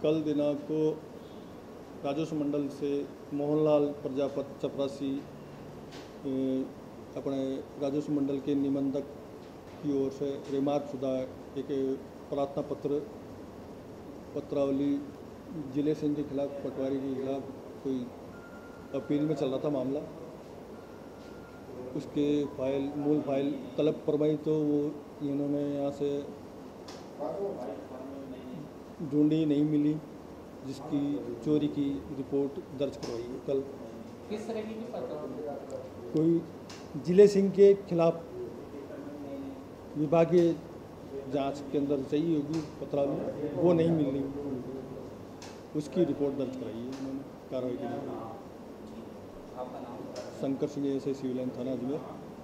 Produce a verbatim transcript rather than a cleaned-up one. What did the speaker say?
कल दिनांक को राजस्व मंडल से मोहनलाल प्रजापति चपरासी अपने राजस्व मंडल के निबंधक की ओर से रिमार्क शुदा एक प्रार्थना पत्र पत्रावली जिले सिंह के खिलाफ पटवारी के खिलाफ कोई अपील में चल रहा था मामला। उसके फाइल मूल फाइल तलब फरमाई तो वो इन्होंने यहाँ से ढूंढी, नहीं मिली, जिसकी चोरी की रिपोर्ट दर्ज करवाई है कल। किस तरह की पत्र? कोई जिले सिंह के खिलाफ विभागीय जांच के अंदर चाहिए होगी पत्रावली, वो नहीं मिल रही, उसकी रिपोर्ट दर्ज कराई है उन्होंने कार्रवाई के लिए। आपका नाम? शंकर सिंह, ऐसे सिविल लाइन थाना अजमेर।